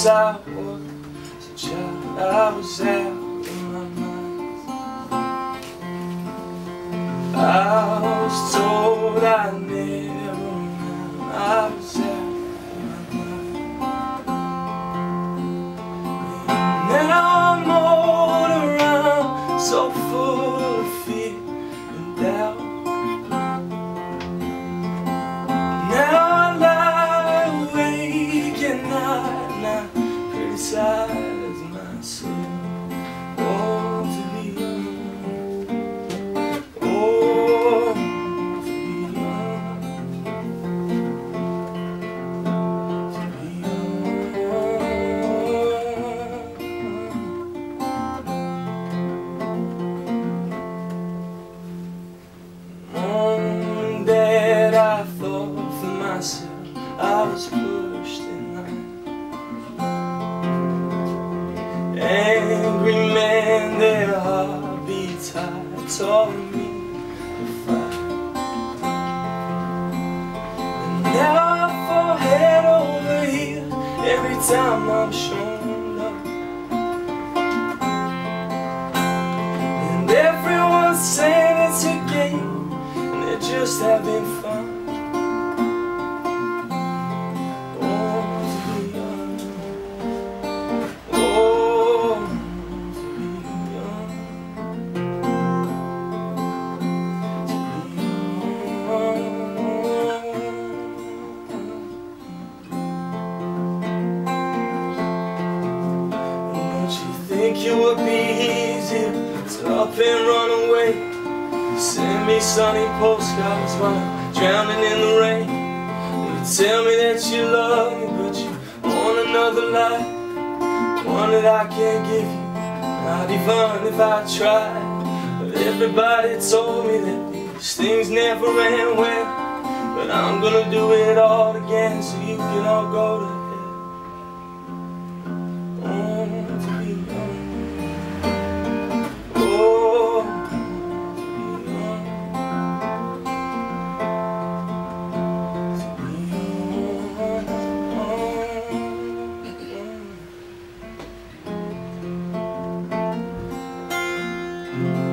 I was a child, I was out in my mind. I was told I never knew I was out in my mind. Now I'm all around, so full of fear and doubt. Now I lie awake at night and I criticize myself. Oh, to be young, oh, to be young, to be young. Mom, Dad, I thought for myself I was pushed in line. Angry men, their heartbeats high, taught me to fight. And now I fall head over heels every time I'm shown love. And everyone's saying it's a game and they're just having fun. Think it would be easier to up and run away? Send me sunny postcards while I'm drowning in the rain. You tell me that you love me, but you want another life, one that I can't give you, not even if I tried. But everybody told me that these things never end well. But I'm gonna do it all again so you can all go to hell. Oh,